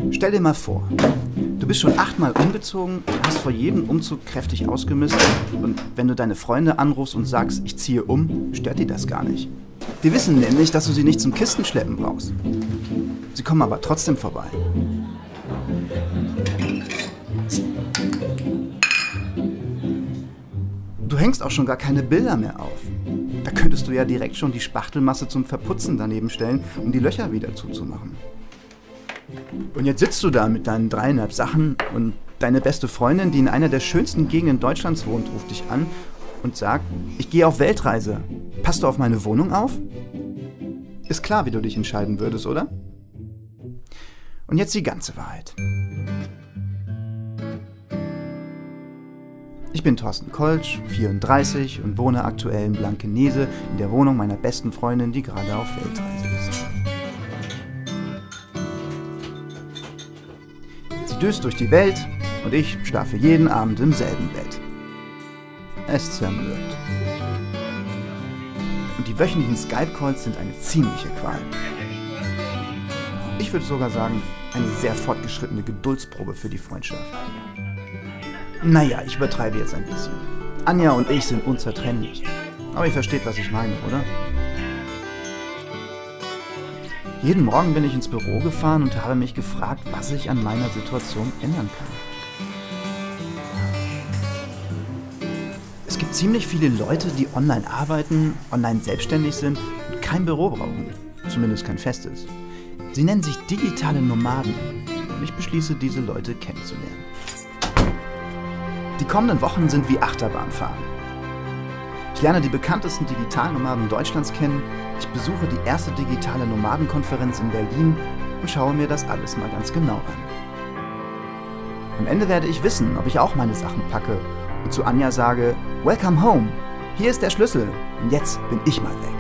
Stell dir mal vor, du bist schon 8-mal umgezogen, hast vor jedem Umzug kräftig ausgemistet und wenn du deine Freunde anrufst und sagst, ich ziehe um, stört die das gar nicht. Die wissen nämlich, dass du sie nicht zum Kistenschleppen brauchst. Sie kommen aber trotzdem vorbei. Du hängst auch schon gar keine Bilder mehr auf. Da könntest du ja direkt schon die Spachtelmasse zum Verputzen daneben stellen, um die Löcher wieder zuzumachen. Und jetzt sitzt du da mit deinen 3,5 Sachen und deine beste Freundin, die in einer der schönsten Gegenden Deutschlands wohnt, ruft dich an und sagt, ich gehe auf Weltreise. Passt du auf meine Wohnung auf? Ist klar, wie du dich entscheiden würdest, oder? Und jetzt die ganze Wahrheit. Ich bin Thorsten Koltsch, 34 und wohne aktuell in Blankenese in der Wohnung meiner besten Freundin, die gerade auf Weltreise ist. Sie düst durch die Welt und ich schlafe jeden Abend im selben Bett. Es zermürbt. Und die wöchentlichen Skype-Calls sind eine ziemliche Qual. Ich würde sogar sagen, eine sehr fortgeschrittene Geduldsprobe für die Freundschaft. Naja, ich übertreibe jetzt ein bisschen. Anja und ich sind unzertrennlich. Aber ihr versteht, was ich meine, oder? Jeden Morgen bin ich ins Büro gefahren und habe mich gefragt, was ich an meiner Situation ändern kann. Es gibt ziemlich viele Leute, die online arbeiten, online selbstständig sind und kein Büro brauchen. Zumindest kein festes. Sie nennen sich digitale Nomaden und ich beschließe, diese Leute kennenzulernen. Die kommenden Wochen sind wie Achterbahnfahren. Ich lerne die bekanntesten Digitalnomaden Deutschlands kennen, ich besuche die erste digitale Nomadenkonferenz in Berlin und schaue mir das alles mal ganz genau an. Am Ende werde ich wissen, ob ich auch meine Sachen packe und zu Anja sage, Welcome home, hier ist der Schlüssel und jetzt bin ich mal weg.